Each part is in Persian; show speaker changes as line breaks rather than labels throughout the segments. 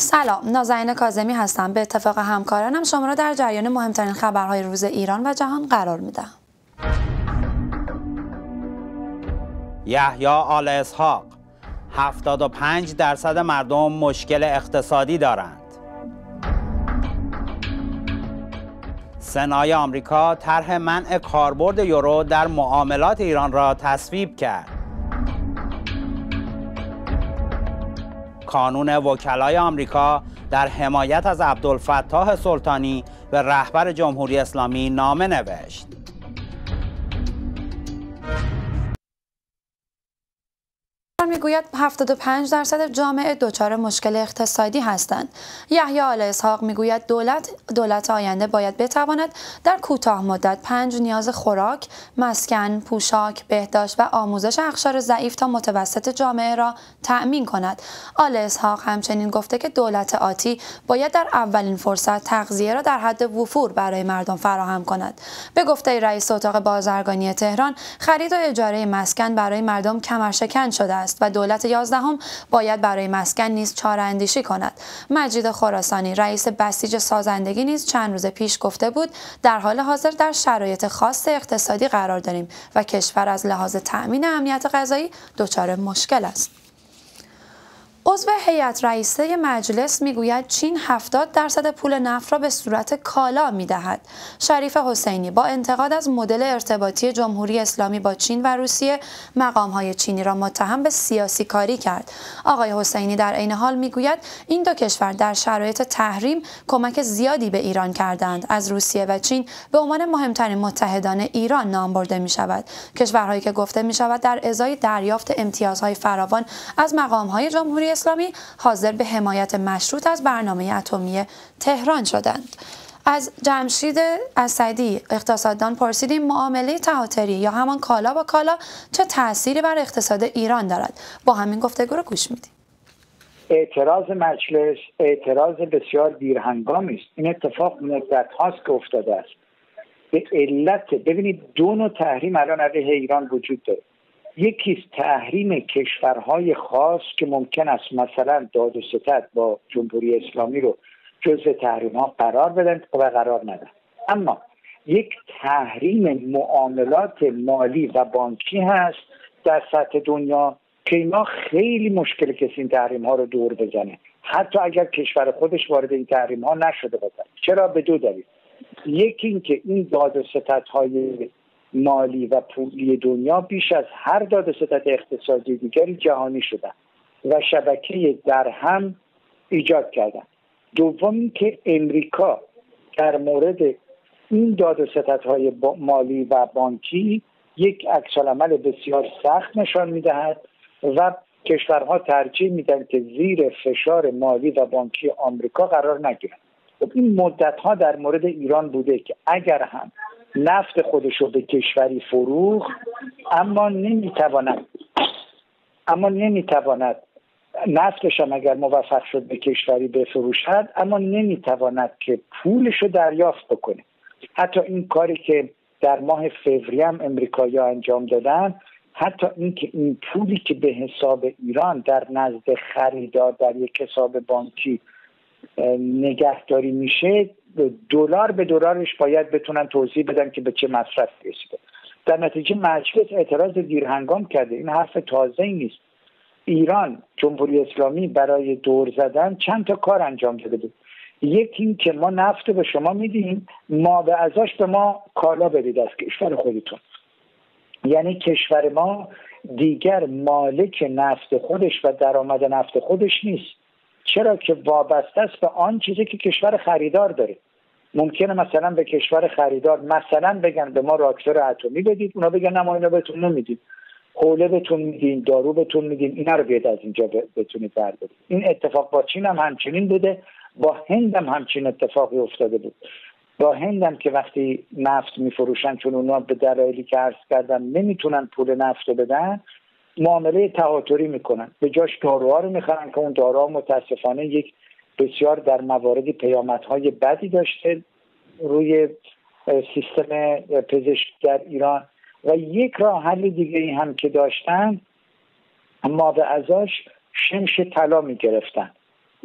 سلام، نازنین کاظمی هستم. به اتفاق همکارانم شما را در جریان مهمترین خبرهای روز ایران و جهان قرار میدم.
یحیی آل اسحاق: 75% مردم مشکل اقتصادی دارند. سنای آمریکا طرح منع کاربرد یورو در معاملات ایران را تصویب کرد. کانون وکلای آمریکا در حمایت از عبدالفتاح سلطانی به رهبر جمهوری اسلامی نامه نوشت.
میگوید 75% جامعه دچار مشکل اقتصادی هستند. یحیی آل اسحاق میگوید دولت آینده باید بتواند در کوتاه مدت 5 نیاز خوراک، مسکن، پوشاک، بهداشت و آموزش اقشار ضعیف تا متوسط جامعه را تأمین کند. آل اسحاق همچنین گفته که دولت آتی باید در اولین فرصت تغذیه را در حد وفور برای مردم فراهم کند. به گفته رئیس اتاق بازرگانی تهران، خرید و اجاره مسکن برای مردم کمرشکن شده است و دولت 11 باید برای مسکن نیز چاره‌اندیشی کند. مجید خراسانی رئیس بسیج سازندگی نیز چند روز پیش گفته بود در حال حاضر در شرایط خاص اقتصادی قرار داریم و کشور از لحاظ تأمین امنیت غذایی دچار مشکل است. عضو هیئت رئیسه مجلس میگوید چین 70% پول نفت را به صورت کالا میدهد. شریف حسینی با انتقاد از مدل ارتباطی جمهوری اسلامی با چین و روسیه مقام‌های چینی را متهم به سیاسی کاری کرد. آقای حسینی در عین حال میگوید این دو کشور در شرایط تحریم کمک زیادی به ایران کردند. از روسیه و چین به عنوان مهمترین متحدان ایران نام برده می شود. کشورهایی که گفته می شود در ازای دریافت امتیازهای فراوان از مقام‌های جمهوری اسلامی حاضر به حمایت مشروط از برنامه اتمی تهران شدند. از جمشید اسدی اقتصاددان پرسیدیم معامله تهاتری یا همان کالا با کالا چه تأثیری بر اقتصاد ایران دارد. با همین گفتگو رو گوش میدیم.
اعتراض مجلس اعتراض بسیار دیرهنگامی است. این اتفاق مدت هاست که افتاده است. به علت ببینید دو نوع تحریم الان علیه ایران وجود داره. یکی تحریم کشورهای خاص که ممکن است مثلا داد و ستد با جمهوری اسلامی رو جزء تحریم ها قرار بدن و قرار ندن. اما یک تحریم معاملات مالی و بانکی هست در سطح دنیا که اینا خیلی مشکل کسی این تحریم ها رو دور بزنه، حتی اگر کشور خودش وارد این تحریم ها نشده باشه. چرا؟ به دو دلیل. یکی این که این داد و ستدهای مالی و پولی دنیا بیش از هر داد و ستد اقتصادی دیگری جهانی شدن و شبکه در هم ایجاد کردن. دوم که امریکا در مورد این داد و ستدهای مالی و بانکی یک عکس‌العمل بسیار سخت نشان میدهد و کشورها ترجیح میدن که زیر فشار مالی و بانکی آمریکا قرار نگیرن. این مدت‌ها در مورد ایران بوده که اگر هم نفت خودش رو به کشوری فروخت اما نمیتواند نفتش هم اگر موفق شد به کشوری بفروشد اما نمیتواند که پولش رو دریافت بکنه. حتی این کاری که در ماه فوریه هم امریکایی‌ها انجام دادن، حتی اینکه این پولی که به حساب ایران در نزد خریدار در یک حساب بانکی نگهداری میشه، دلار به دلارش باید بتونن توضیح بدن که به چه مصرف رسیده. در نتیجه مجلس اعتراض دیرهنگام کرده. این حرف تازه‌ای نیست. ایران جمهوری اسلامی برای دور زدن چند تا کار انجام داده بود. یکی این که ما نفت به شما میدیم، ما به ازاش به ما کالا بدید از کشور خودتون. یعنی کشور ما دیگر مالک نفت خودش و درآمد نفت خودش نیست. چرا که وابسته است به آن چیزی که کشور خریدار داره. ممکنه مثلا به کشور خریدار مثلا بگن به ما راکتور اتمی بدید، اونا بگن نه ما اینا بهتون نمیدیم، حوله بهتون میدیم، دارو بهتون میدیم، اینا رو بیاد از اینجا بتونید بردارید. این اتفاق با چین هم همچنین بوده، با هند هم همچین اتفاقی افتاده بود. با هند هم که وقتی نفت میفروشن چون اونا به دلایلی که عرض کردم نمیتونن پول نفت رو بدن، معامله تهاتری میکنن، به جاش داروها رو میخرن که اون داروها متاسفانه یک بسیار در مواردی پیامدهای بدی داشته روی سیستم پزشکی در ایران. و یک راه حل دیگه ای هم که داشتن، ما به ازاش شمش طلا میگرفتن.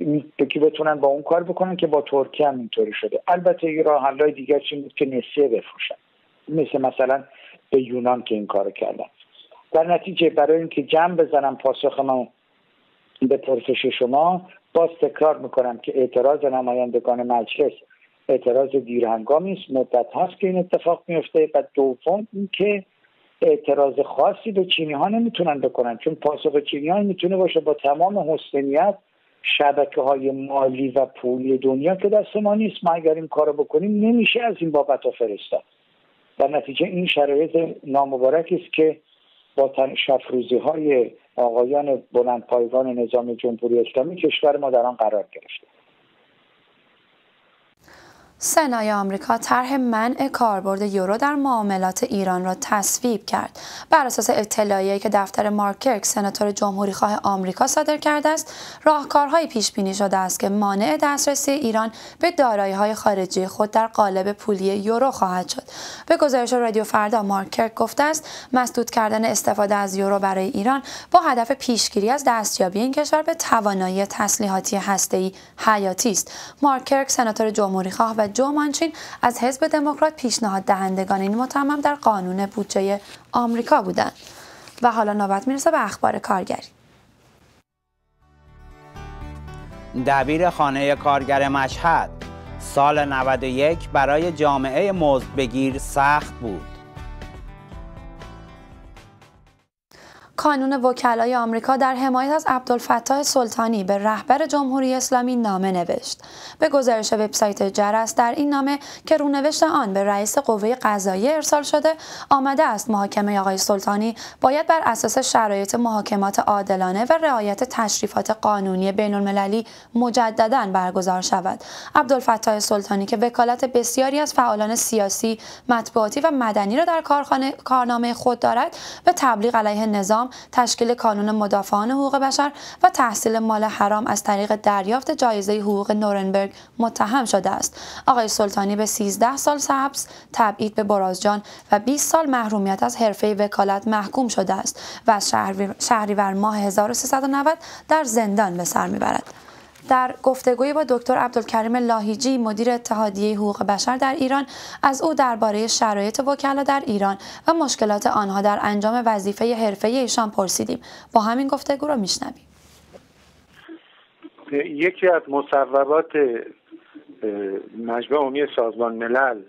که بتونن با اون کار بکنن که با ترکیه هم اینطوری شده. البته یه راه حلای دیگر چی بود که نسیه بفروشن، مثلا به یونان که این کارو کردن. در نتیجه برای اینکه جمع بزنم پاسخ من به پرسش شما، باز تکرار میکنم که اعتراض نمایندگان مجلس اعتراض دیرهنگامی است، مدت هست که این اتفاق میفته. و دوم اینکه اعتراض خاصی به چینی ها نمیتونن بکنن، چون پاسخ چینی ها میتونه باشه با تمام حسن نیت شبکه های مالی و پولی دنیا که دست ما نیست، ما اگر این کارو بکنیم نمیشه از این بابت فرستاد. در نتیجه این شرایط نامبارکی است که با شفروزی های آقایان بلندپایگان نظام جمهوری اسلامی کشور ما در آن قرار گرفته.
سنای آمریکا طرح منع کاربرد یورو در معاملات ایران را تصویب کرد. بر اساس اطلاعیه‌ای که دفتر مارک کرک سناتور جمهوریخواه آمریکا صادر کرده است، راهکارهایی پیش بینی شده است که مانع دسترسی ایران به دارایی‌های خارجی خود در قالب پولی یورو خواهد شد. به گزارش رادیو فردا، مارک کرک گفته است مسدود کردن استفاده از یورو برای ایران با هدف پیشگیری از دستیابی این کشور به توانایی تسلیحاتی هسته‌ای حیاتی است. مارک کرک سناتور جمهوریخواه و جو مانچین از حزب دموکرات پیشنهاد دهندگان این متمم در قانون بودجه آمریکا بودند. و حالا نوبت میرسه به اخبار کارگری.
دبیر خانه کارگر مشهد: سال 91 برای جامعه مزدبگیر سخت بود.
کانون وکلای آمریکا در حمایت از عبدالفتاح سلطانی به رهبر جمهوری اسلامی نامه نوشت. به گزارش وبسایت جرس، در این نامه که رونوشت آن به رئیس قوه قضاییه ارسال شده، آمده است محاکمه آقای سلطانی باید بر اساس شرایط محاکمات عادلانه و رعایت تشریفات قانونی بین‌المللی مجدداً برگزار شود. عبدالفتاح سلطانی که وکالت بسیاری از فعالان سیاسی، مطبوعاتی و مدنی را در کارنامه خود دارد، به تبلیغ علیه نظام، تشکیل کانون مدافعان حقوق بشر و تحصیل مال حرام از طریق دریافت جایزه حقوق نورنبرگ متهم شده است. آقای سلطانی به 13 سال حبس، تبعید به برازجان و 20 سال محرومیت از حرفه وکالت محکوم شده است و از شهریور ماه 1390 در زندان به سر میبرد. در گفتگویی با دکتر عبدالکریم لاهیجی، مدیر اتحادیه حقوق بشر در ایران، از او درباره شرایط وکلا در ایران و مشکلات آنها در انجام وظیفه حرفه‌ای ایشان پرسیدیم. با همین گفتگو را میشنویم.
یکی از مصوبات مجمع عمومی سازمان ملل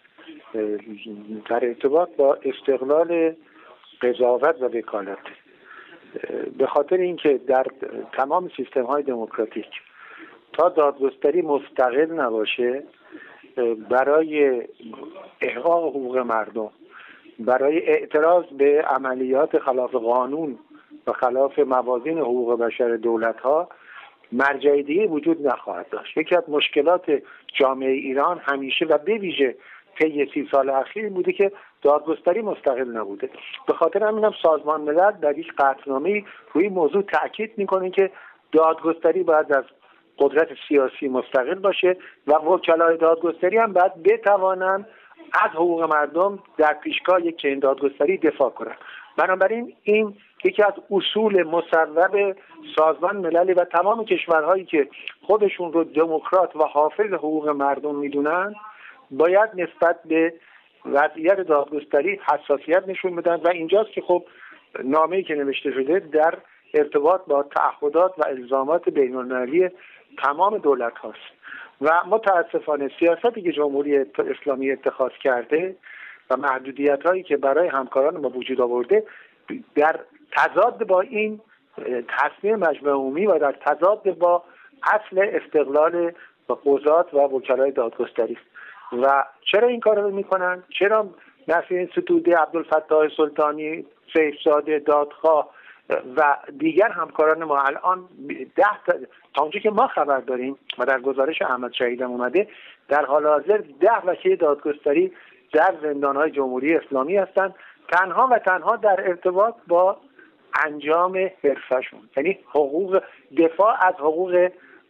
در ارتباط با استقلال قضاوت و وکالت، به خاطر اینکه در تمام سیستم‌های دموکراتیک تا دادگستری مستقل نباشه، برای احقاق حقوق مردم، برای اعتراض به عملیات خلاف قانون و خلاف موازین حقوق بشر دولت‌ها مرجع دیگه وجود نخواهد داشت. یکی از مشکلات جامعه ایران همیشه و به ویژه طی 30 سال اخیر بوده که دادگستری مستقل نبوده. به خاطر همین هم سازمان ملل در یک قطعنامه روی موضوع تاکید میکنه که دادگستری باید از قدرت سیاسی مستقل باشه و وکلای دادگستری هم باید بتوانند از حقوق مردم در پیشگاه یک چنین دادگستری دفاع کنند. بنابراین این یکی از اصول مصوب سازمان ملل و تمام کشورهایی که خودشون رو دموکرات و حافظ حقوق مردم میدونن باید نسبت به وضعیت دادگستری حساسیت نشون بدن و اینجاست که خب نامه‌ای که نوشته شده در ارتباط با تعهدات و الزامات بین‌المللی تمام دولت هاست و متاسفانه سیاستی که جمهوری اسلامی اتخاذ کرده و محدودیت هایی که برای همکاران ما وجود آورده در تضاد با این تصمیم مجمع عمومی و در تضاد با اصل استقلال قضات و وکلای دادگستری است. و چرا این کار رو میکنن؟ چرا نفی اینستیتوت عبدالفتاح سلطانی، سیفزاده، دادخواه و دیگر همکاران ما الان 10 تا اونجا که ما خبر داریم و در گزارش احمد شهیدم اومده، در حال حاضر 10 وکیل دادگستری در زندانهای جمهوری اسلامی هستند، تنها و تنها در ارتباط با انجام حرفشون، یعنی حقوق دفاع از حقوق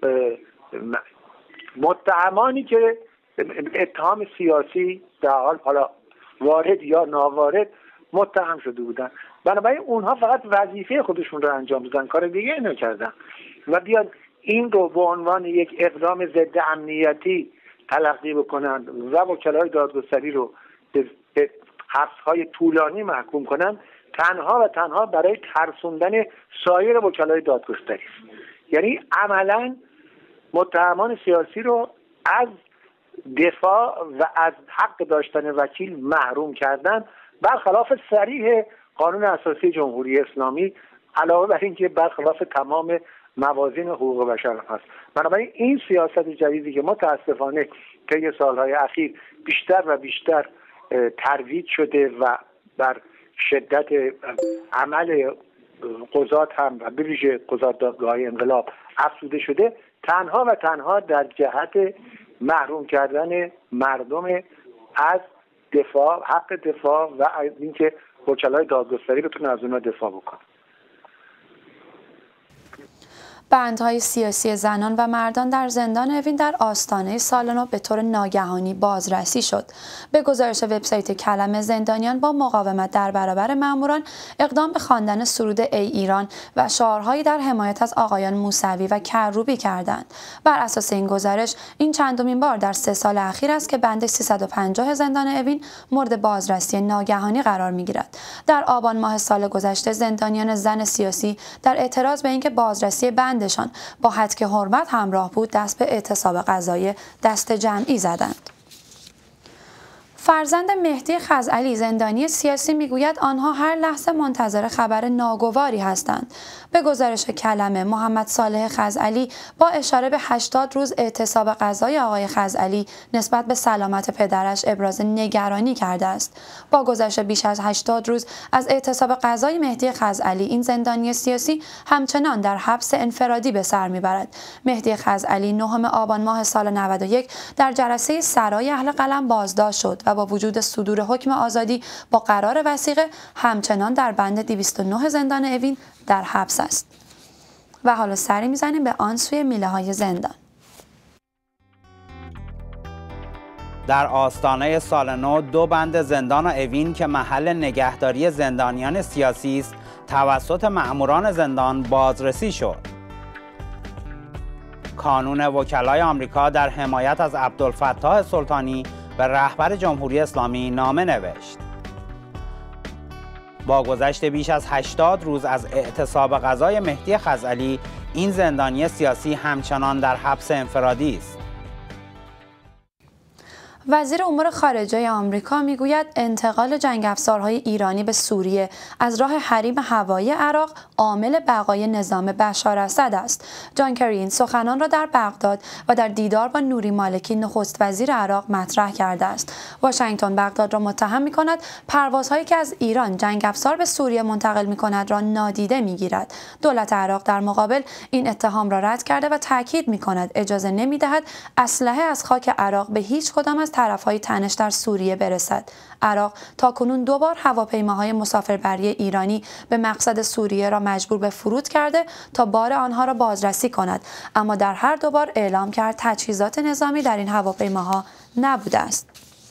متهمانی که اتهام سیاسی در حال حالا وارد یا ناوارد متهم شده بودن. بنابراین اونها فقط وظیفه خودشون رو انجام دادن، کار دیگه نکردن و بیاد این رو به عنوان یک اقدام ضد امنیتی تلقی بکنند و وکلای دادگستری رو به حبس‌های طولانی محکوم کنند، تنها و تنها برای ترسوندن سایر وکلای دادگستری است. یعنی عملاً متهمان سیاسی رو از دفاع و از حق داشتن وکیل محروم کردن، برخلاف صریح قانون اساسی جمهوری اسلامی، علاوه بر اینکه برخلاف تمام موازین حقوق بشر هست. بنابراین این سیاست جدیدی که متاسفانه طی سالهای اخیر بیشتر و بیشتر ترویج شده و بر شدت عمل قضات هم و به ویژه قضات دادگاه‌های انقلاب افزوده شده، تنها و تنها در جهت محروم کردن مردم از دفاع، حق دفاع و اینکه وکلای دادگستری بتونن از اونها دفاع بکنن.
بندهای سیاسی زنان و مردان در زندان اوین در آستانه سال نو به طور ناگهانی بازرسی شد. به گزارش وبسایت کلمه، زندانیان با مقاومت در برابر ماموران اقدام به خواندن سرود ای ایران و شعارهایی در حمایت از آقایان موسوی و کروبی کردند. بر اساس این گزارش این چندمین بار در 3 سال اخیر است که بند 350 زندان اوین مورد بازرسی ناگهانی قرار می‌گیرد. در آبان ماه سال گذشته زندانیان زن سیاسی در اعتراض به اینکه بازرسی بندشان با هتک حرمت همراه بود دست به اعتصاب قضایی دست جمعی زدند. فرزند مهدی خزعلی زندانی سیاسی میگوید آنها هر لحظه منتظر خبر ناگواری هستند. به گزارش کلمه، محمد صالح خزعلی با اشاره به 80 روز اعتصاب قضایی آقای خزعلی نسبت به سلامت پدرش ابراز نگرانی کرده است. با گذشت بیش از 80 روز از اعتصاب قضایی مهدی خزعلی، این زندانی سیاسی همچنان در حبس انفرادی به سر میبرد. مهدی خزعلی 9 آبان ماه سال 91 در جلسه سرای اهل قلم بازداشت شد و با وجود صدور حکم آزادی با قرار وثیقه همچنان در بند 209 زندان اوین در حبس است. و حالا سری میزنیم به آن سوی میله های زندان.
در آستانه سال نو 2 بند زندان اوین که محل نگهداری زندانیان سیاسی است توسط مأموران زندان بازرسی شد. کانون وکلای آمریکا در حمایت از عبدالفتاح سلطانی به رهبر جمهوری اسلامی نامه نوشت. با گذشت بیش از 80 روز از اعتصاب قضای مهدی خزعلی، این زندانی سیاسی همچنان در حبس انفرادی است.
وزیر امور خارجه آمریکا میگوید انتقال جنگ افزارهای ایرانی به سوریه از راه حریم هوایی عراق عامل بقای نظام بشار اسد است. جان کری این سخنان را در بغداد و در دیدار با نوری مالکی نخست وزیر عراق مطرح کرده است. واشنگتن بغداد را متهم می‌کند پروازهایی که از ایران جنگ افزار به سوریه منتقل می‌کند را نادیده می‌گیرد. دولت عراق در مقابل این اتهام را رد کرده و تاکید می‌کند اجازه نمی‌دهد اسلحه از خاک عراق به هیچ کدام از طرف‌های تنش در سوریه برسد. عراق تاکنون 2 بار هواپیماهای مسافربری ایرانی به مقصد سوریه را مجبور به فرود کرده تا بار آنها را بازرسی کند، اما در هر 2 بار اعلام کرد تجهیزات نظامی در این هواپیماها نبوده است.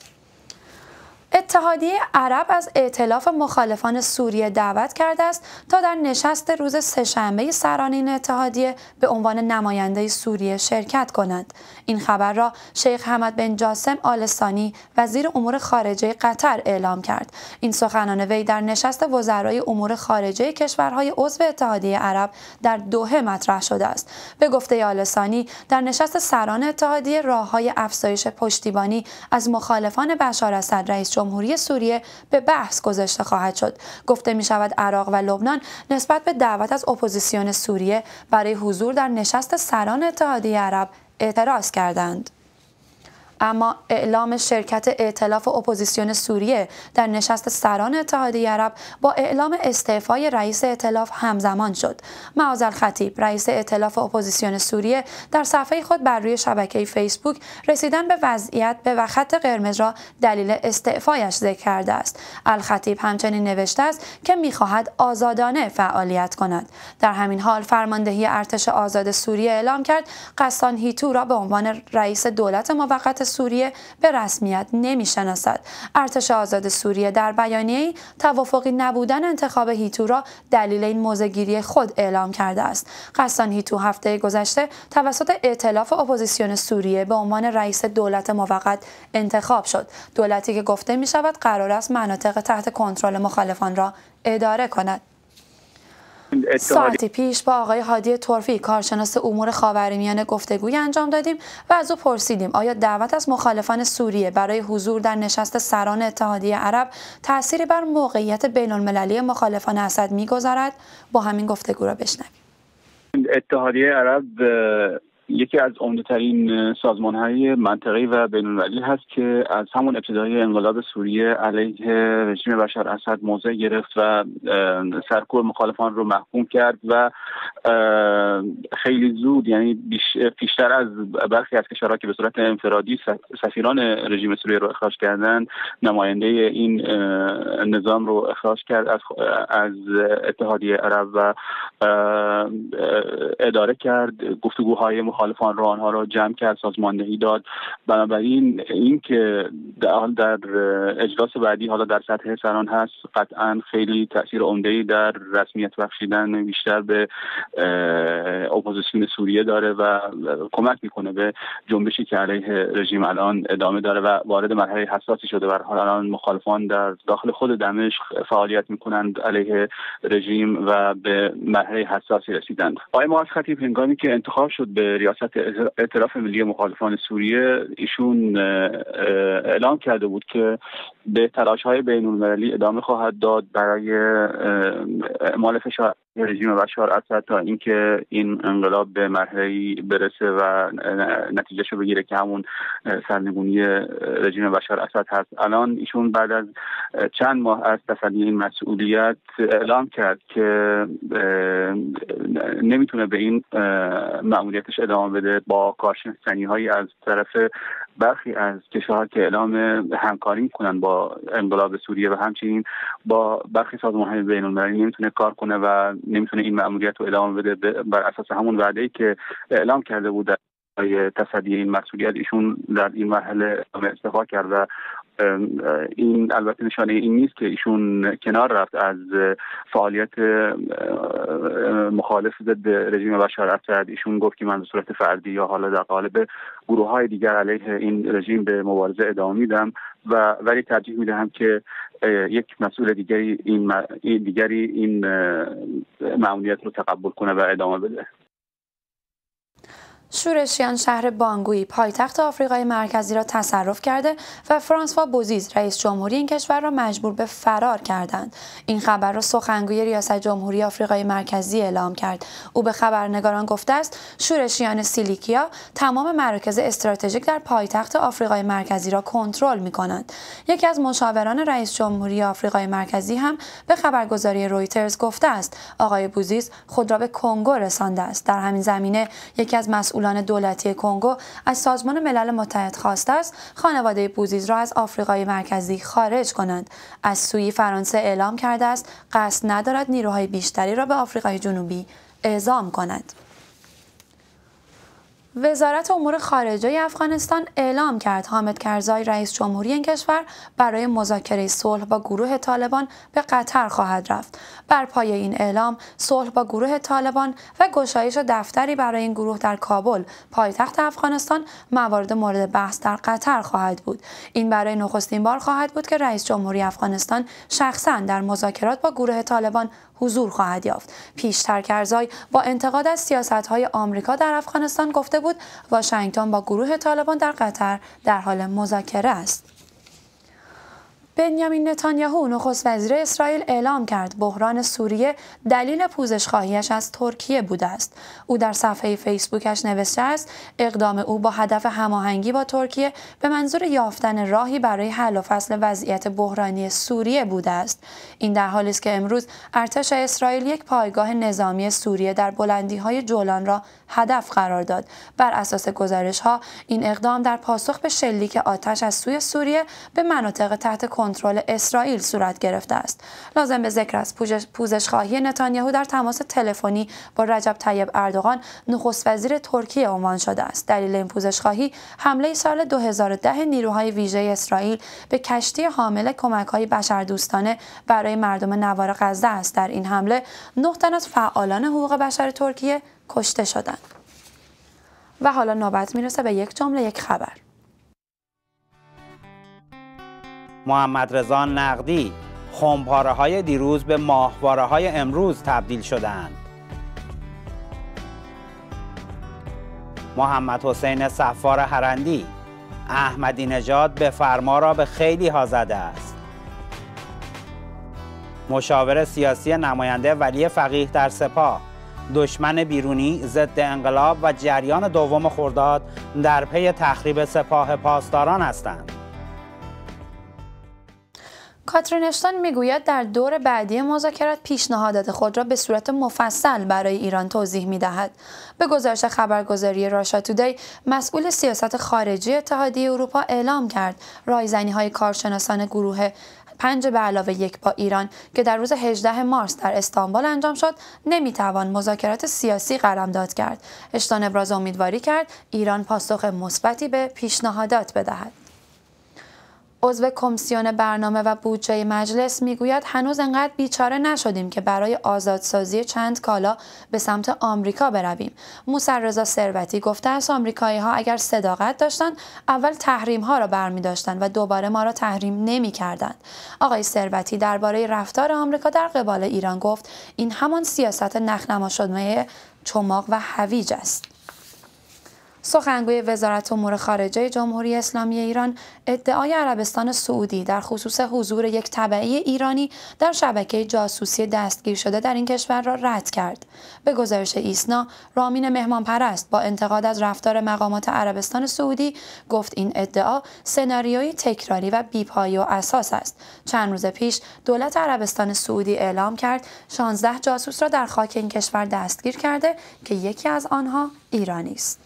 اتحادیه عرب از ائتلاف مخالفان سوریه دعوت کرده است تا در نشست روز سه‌شنبه سران این اتحادیه به عنوان نماینده سوریه شرکت کنند. این خبر را شیخ حمد بن جاسم آل ثانی وزیر امور خارجه قطر اعلام کرد. این سخنان وی در نشست وزرای امور خارجه کشورهای عضو اتحادیه عرب در دوحه مطرح شده است. به گفته آل ثانی، در نشست سران اتحادیه راه‌های افزایش پشتیبانی از مخالفان بشار اسد رئیس جمهوری سوریه به بحث گذاشته خواهد شد. گفته می شود عراق و لبنان نسبت به دعوت از اپوزیسیون سوریه برای حضور در نشست سران اتحادیه عرب اعتراض کردند. اما اعلام شرکت ائتلاف اپوزیسیون سوریه در نشست سران اتحادیه عرب با اعلام استعفای رئیس ائتلاف همزمان شد. معاذ الخطیب رئیس ائتلاف اپوزیسیون سوریه در صفحه خود بر روی شبکه فیسبوک رسیدن به وضعیت به خط قرمز را دلیل استعفایش ذکر کرده است. الخطیب همچنین نوشته است که می‌خواهد آزادانه فعالیت کند. در همین حال فرماندهی ارتش آزاد سوریه اعلام کرد غسان هیتو را به عنوان رئیس دولت موقت سوریه به رسمیت نمی‌شناسد. ارتش آزاد سوریه در بیانیه‌ای توافقی نبودن انتخاب هیتو را دلیل این موضع‌گیری خود اعلام کرده است. قسان هیتو هفته گذشته توسط ائتلاف اپوزیسیون سوریه به عنوان رئیس دولت موقت انتخاب شد. دولتی که گفته می‌شود قرار است مناطق تحت کنترل مخالفان را اداره کند. ساعتی پیش با آقای هادی طرفی کارشناس امور خاورمیانه گفتگوی انجام دادیم و از او پرسیدیم آیا دعوت از مخالفان سوریه برای حضور در نشست سران اتحادیه عرب تأثیری بر موقعیت بین‌المللی مخالفان اسد می‌گذارد؟ با همین گفتگو را بشنویم.
اتحادیه عرب یکی از عمده‌ترین سازمان‌های منطقه‌ای و بین‌المللی هست که از همون ابتدای انقلاب سوریه علیه رژیم بشار اسد موضع گرفت و سرکوب مخالفان رو محکوم کرد و خیلی زود، یعنی پیشتر از برخی از کشورها که به صورت انفرادی سفیران رژیم سوریه رو اخراج کردند، نماینده این نظام رو اخراج کرد از اتحادیه عرب و اداره کرد، گفتگوهای مخالفان رو آنها را جمع کرد، سازماندهی داد. بنابراین این که در اجلاس بعدی حالا در سطح سران هست قطعا خیلی تاثیر عمده‌ای در رسمیت بخشیدن بیشتر به اپوزیسیون سوریه داره و کمک میکنه به جنبشی که علیه رژیم الان ادامه داره و وارد مرحله حساسی شده و الان مخالفان در داخل خود دمشق فعالیت میکنند علیه رژیم و به مرحله حساسی رسیدند. آقای معاذ خطیب هنگامی که انتخاب شد به ریاست ائتلاف ملی مخالفان سوریه، ایشون اعلام کرده بود که به تلاش‌های بین‌المللی ادامه خواهد داد برای اعمال فشار رژیم بشار اسد تا اینکه این انقلاب به مرحله‌ای برسه و نتیجهشو بگیره که همون سرنگونی رژیم بشار اسد هست. الان ایشون بعد از چند ماه از تسلی این مسئولیت اعلام کرد که نمیتونه به این مأموریتش ادامه بده با کارشکنی‌هایی از طرف برخی از کشورها که اعلام همکاری میکنن با انقلاب سوریه و همچنین با برخی سازمان‌های بین‌المللی نمیتونه کار کنه و نمیتونه این مأموریت رو ادامه بده بر اساس همون وعده‌ای که اعلام کرده بود برای تصدی این مسئولیت. ایشون در این مرحله استعفا کرد و این البته نشانه این نیست که ایشون کنار رفت از فعالیت مخالف ضد رژیم بشار اسد. ایشون گفت که من به صورت فردی یا حالا در قالب گروه‌های دیگر علیه این رژیم به مبارزه ادامه میدم و ولی ترجیح میدهم که یک مسئول دیگری این مأموریت رو تقبل کنه و ادامه بده.
شورشیان شهر بانگوی پایتخت آفریقای مرکزی را تصرف کرده و فرانسوا بوزیز رئیس جمهوری این کشور را مجبور به فرار کردند. این خبر را سخنگوی ریاست جمهوری آفریقای مرکزی اعلام کرد. او به خبرنگاران گفته است شورشیان سیلیکیا تمام مراکز استراتژیک در پایتخت آفریقای مرکزی را کنترل می‌کنند. یکی از مشاوران رئیس جمهوری آفریقای مرکزی هم به خبرگزاری رویترز گفته است آقای بوزیز خود را به کنگو رسانده است. در همین زمینه یکی از مسئولان دولتی کنگو از سازمان ملل متحد خواسته است خانواده بوزیز را از آفریقای مرکزی خارج کنند. از سوی فرانسه اعلام کرده است قصد ندارد نیروهای بیشتری را به آفریقای جنوبی اعزام کند. وزارت امور خارجه افغانستان اعلام کرد حامد کرزای رئیس جمهوری این کشور برای مذاکره صلح با گروه طالبان به قطر خواهد رفت. بر پایه این اعلام صلح با گروه طالبان و گشایش دفتری برای این گروه در کابل پایتخت افغانستان موارد مورد بحث در قطر خواهد بود. این برای نخستین بار خواهد بود که رئیس جمهوری افغانستان شخصاً در مذاکرات با گروه طالبان حضور خواهد یافت. پیشتر کرزای با انتقاد از سیاست‌های آمریکا در افغانستان گفته بود واشنگتن با گروه طالبان در قطر در حال مذاکره است. بنیامین نتانیاهو نخست وزیر اسرائیل اعلام کرد بحران سوریه دلیل پوزش‌خواهیش از ترکیه بوده است. او در صفحه فیسبوکش نوشته است اقدام او با هدف هماهنگی با ترکیه به منظور یافتن راهی برای حل و فصل وضعیت بحرانی سوریه بوده است. این در حالی است که امروز ارتش اسرائیل یک پایگاه نظامی سوریه در بلندی‌های جولان را هدف قرار داد. بر اساس گزارش‌ها این اقدام در پاسخ به شلیک آتش از سوی سوریه به مناطق تحت کنترل اسرائیل صورت گرفته است. لازم به ذکر است پوزش‌خواهی نتانیاهو در تماس تلفنی با رجب طیب اردوغان نخست وزیر ترکیه عنوان شده است. دلیل این پوزش‌خواهی حمله سال 2010 نیروهای ویژه اسرائیل به کشتی حامل کمک‌های بشردوستانه برای مردم نوار غزه است. در این حمله 9 تن از فعالان حقوق بشر ترکیه کشته شدند. و حالا نوبت میرسه به یک جمله یک خبر.
محمد رضا نقدی: خمپاره‌های دیروز به ماهواره‌های امروز تبدیل شدند. محمد حسین صفار هرندی: احمدی نژاد به فرما را به خیلی ها زده است. مشاور سیاسی نماینده ولی فقیه در سپاه: دشمن بیرونی ضد انقلاب و جریان دوم خرداد در پی تخریب سپاه پاسداران هستند.
کاترین اشتون میگوید در دور بعدی مذاکرات پیشنهادات خود را به صورت مفصل برای ایران توضیح میدهد. به گزارش خبرگزاری راشا تودی، مسئول سیاست خارجی اتحادیه اروپا اعلام کرد رایزنی‌های کارشناسان گروه 5+1 با ایران که در روز 18 مارس در استانبول انجام شد نمیتوان مذاکرات سیاسی قلمداد کرد. اشتون ابراز امیدواری کرد ایران پاسخ مثبتی به پیشنهادات بدهد. عضو کمیسیون برنامه و بودجه مجلس میگوید هنوز انقدر بیچاره نشدیم که برای آزادسازی چند کالا به سمت آمریکا برویم. موسی رضا ثروتی گفته است آمریکایی‌ها اگر صداقت داشتند اول تحریم‌ها را برمی‌داشتند و دوباره ما را تحریم نمی‌کردند. آقای ثروتی درباره رفتار آمریکا در قبال ایران گفت این همان سیاست نخنما شدنی چماق و هویج است. سخنگوی وزارت امور خارجه جمهوری اسلامی ایران ادعای عربستان سعودی در خصوص حضور یک تبعی ایرانی در شبکه جاسوسی دستگیر شده در این کشور را رد کرد. به گزارش ایسنا، رامین مهمانپرست با انتقاد از رفتار مقامات عربستان سعودی گفت این ادعا سناریویی تکراری و بی‌پایه و اساس است. چند روز پیش دولت عربستان سعودی اعلام کرد 16 جاسوس را در خاک این کشور دستگیر کرده که یکی از آنها ایرانی است.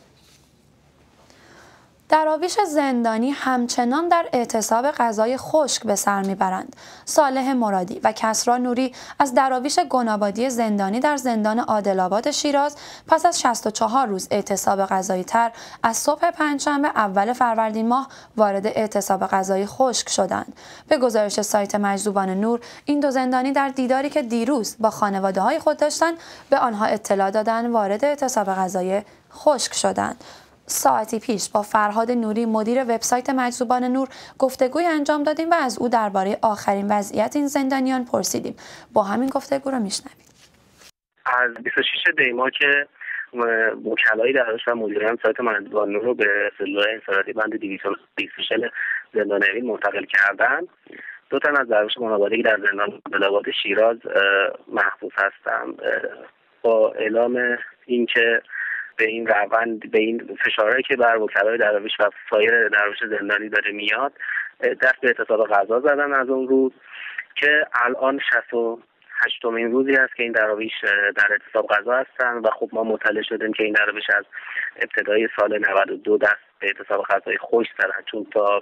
دراویش زندانی همچنان در اعتصاب غذای خشک به سر میبرند. صالح مرادی و کسری نوری از دراویش گنابادی زندانی در زندان عادل‌آباد شیراز پس از 64 روز اعتصاب غذایی تر از صبح پنجشنبه اول فروردین ماه وارد اعتصاب غذای خشک شدند. به گزارش سایت مجذوبان نور، این دو زندانی در دیداری که دیروز با خانواده‌های خود داشتند به آنها اطلاع دادند وارد اعتصاب غذای خشک شدند. ساعتی پیش با فرهاد نوری مدیر وبسایت مجذوبان نور گفتگوی انجام دادیم و از او درباره آخرین وضعیت این زندانیان پرسیدیم. با همین گفتگو رو میشنویم.
از 26 دی‌ماه که وکلای دراویش و مدیران سایت مجذوبان نور رو به سلول انفرادی بند 226 زندان اوین منتقل کردن، 2 تن از دراویش گنابادی در زندان عادل‌آباد شیراز محبوس هستند. با اعلام اینکه به این روند، به این فشارهایی که بر وکلای دراویش و سایر دراویش زندانی داره میاد، دست به اعتصاب غذا زدن از اون روز که الان 68مین روزی است که این دراویش در اعتصاب غذا هستن و خب ما مطلع شدیم که این دراویش از ابتدای سال 92 دست به اعتصاب غذای خشک زدن، چون تا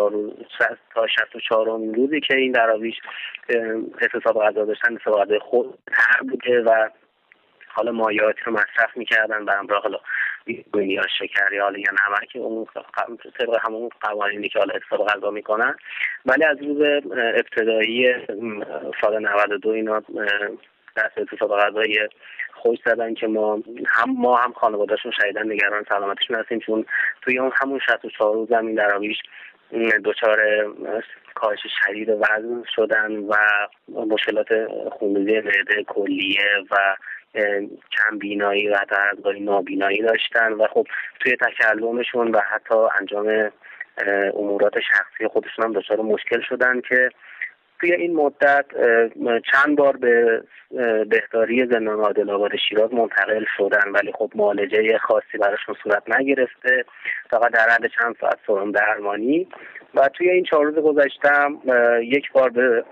64مین روزی که این دراویش اعتصاب غذا داشتن اعتصاب غذای خشک تر بوده و حالا مایعاتی رو مصرف می‌کردن به همراه حالا بیگوینی یا شکر یا نمک، اون طبق همون قوانینی که حالا اعتصاب غذا میکنن. ولی از روز ابتدایی سال 92 اینا دست اعتصاب غذای خوش زدن که ما هم خانواده‌شون شدیداً نگران سلامتیشون هستیم، چون توی اون همون 64 روز این دراویش دچار کاهش شدید وزن شدن و مشکلات خونریزی معده کلیه و کم بینایی و حتی از نابینایی داشتن و خب توی تکلمشون و حتی انجام امورات شخصی خودشون هم دچار مشکل شدن که توی این مدت چند بار به بهداری زندان عادل‌آباد شیراز منتقل شدن، ولی خب معالجه خاصی براشون صورت نگرفته، فقط در حد چند ساعت سرم درمانی. و توی این 4 روز گذشته یک بار به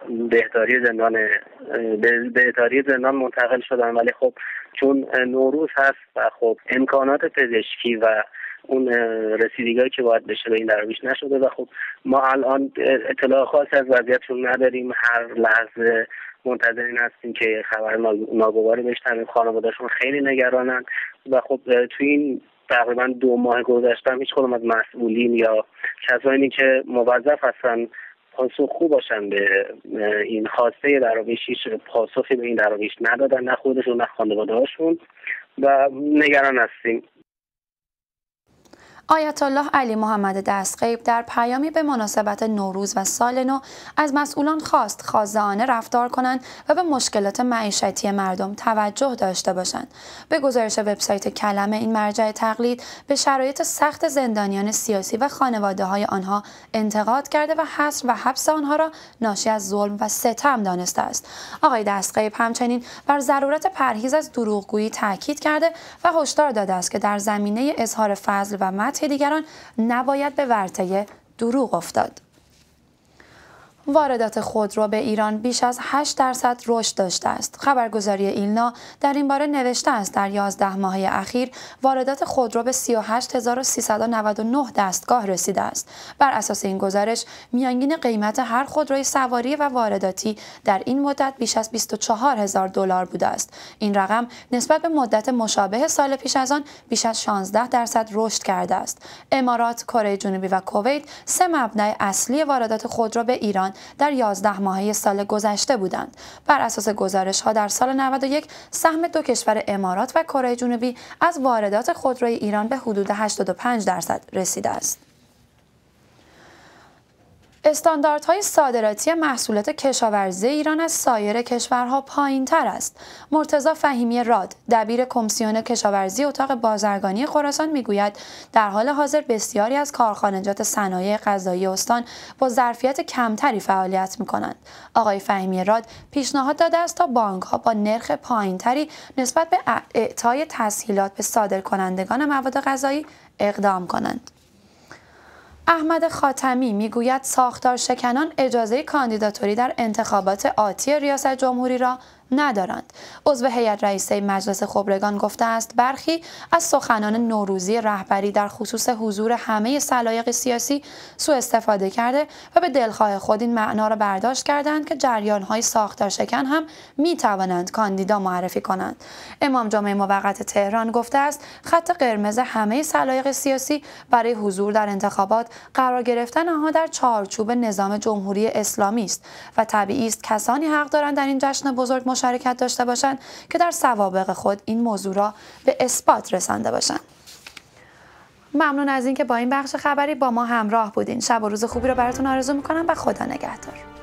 بهداری زندان منتقل شدن، ولی خب چون نوروز هست و خب امکانات پزشکی و اون رسیدگی که باید بشه به این دراویش نشده و خب ما الان اطلاع خاصی از وضعیتشون نداریم. هر لحظه منتظرین هستیم که خبر ناگواری بشنویم. خانواده‌شون خیلی نگرانن و خب توی این تقریبا 2 ماه گذشته هیچ کدوم از مسئولین یا کسانی که موظف هستن پاسخگو باشن به این خواسته دراویش پاسخی به این دراویش ندادن، نه خودشون نه خانواده‌هاشون و نگران هستیم.
آیت الله علی محمد دستغیب در پیامی به مناسبت نوروز و سال نو از مسئولان خواست خاضعانه رفتار کنند و به مشکلات معیشتی مردم توجه داشته باشند. به گزارش وبسایت کلمه، این مرجع تقلید به شرایط سخت زندانیان سیاسی و خانواده‌های آنها انتقاد کرده و حصر و حبس آنها را ناشی از ظلم و ستم دانسته است. آقای دستغیب همچنین بر ضرورت پرهیز از دروغگویی تاکید کرده و هشدار داده است که در زمینه اظهار فضل و مدح دیگران نباید به ورطه دروغ افتاد. واردات خودرو به ایران بیش از 8% رشد داشته است. خبرگزاری ایلنا در این باره نوشته است در 11 ماه اخیر واردات خودرو به 38399 دستگاه رسیده است. بر اساس این گزارش میانگین قیمت هر خودروی سواری و وارداتی در این مدت بیش از $24000 بوده است. این رقم نسبت به مدت مشابه سال پیش از آن بیش از 16% رشد کرده است. امارات، کره جنوبی و کویت 3 مبنای اصلی واردات خودرو به ایران در 11 ماهه سال گذشته بودند. بر اساس گزارش‌ها در سال 91 سهم 2 کشور امارات و کره جنوبی از واردات خودروی ایران به حدود 85% رسیده است. استانداردهای صادراتی محصولات کشاورزی ایران از سایر کشورها پایین‌تر است. مرتضی فهیمی راد، دبیر کمیسیون کشاورزی اتاق بازرگانی خراسان میگوید در حال حاضر بسیاری از کارخانجات صنایع غذایی استان با ظرفیت کمتری فعالیت می‌کنند. آقای فهیمی راد پیشنهاد داده است تا بانک‌ها با نرخ پایین‌تری نسبت به اعطای تسهیلات به صادرکنندگان مواد غذایی اقدام کنند. احمد خاتمی میگوید ساختار شکنان اجازه کاندیداتوری در انتخابات آتی ریاست جمهوری را ندارند. عضو هیئت رئیسه مجلس خبرگان گفته است برخی از سخنان نوروزی رهبری در خصوص حضور همه سلایق سیاسی سوء استفاده کرده و به دلخواه خود این معنا را برداشت کردند که جریان‌های ساختار شکن هم می‌توانند کاندیدا معرفی کنند. امام جمعه موقت تهران گفته است خط قرمز همه سلایق سیاسی برای حضور در انتخابات قرار گرفتن آنها در چارچوب نظام جمهوری اسلامی است و طبیعی است کسانی حق دارند در این جشن بزرگ مشارکت داشته باشند که در سوابق خود این موضوع را به اثبات رسانده باشند. ممنون از اینکه با این بخش خبری با ما همراه بودین. شب و روز خوبی را براتون آرزو می‌کنم و خدا نگهدار.